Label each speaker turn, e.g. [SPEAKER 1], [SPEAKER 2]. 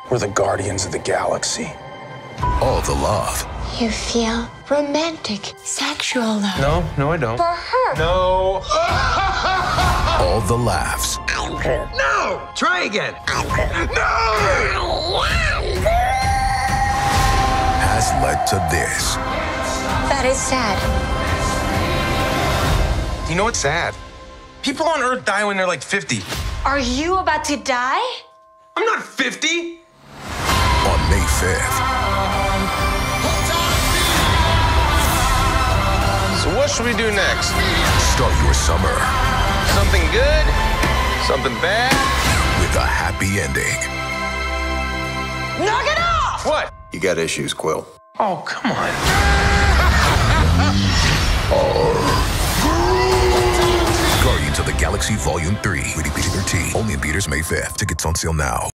[SPEAKER 1] We're the guardians of the galaxy.
[SPEAKER 2] All the love.
[SPEAKER 3] You feel romantic, sexual love.
[SPEAKER 1] No, I don't.
[SPEAKER 3] For her.
[SPEAKER 1] No.
[SPEAKER 2] All the laughs.
[SPEAKER 4] No! Try again.
[SPEAKER 2] Has led to this.
[SPEAKER 3] That is sad.
[SPEAKER 1] You know what's sad? People on Earth die when they're like 50.
[SPEAKER 3] Are you about to die?
[SPEAKER 1] I'm not 50.
[SPEAKER 2] On May 5th.
[SPEAKER 1] So what should we do next?
[SPEAKER 2] Start your summer
[SPEAKER 1] Something good? Something bad?
[SPEAKER 2] with a happy ending.
[SPEAKER 3] Knock it off!
[SPEAKER 1] What?
[SPEAKER 4] You got issues, Quill.
[SPEAKER 1] Oh, come on.
[SPEAKER 2] Guardians of the Galaxy Volume 3. Rated PG-13. Only in theaters May 5th. Tickets on sale now.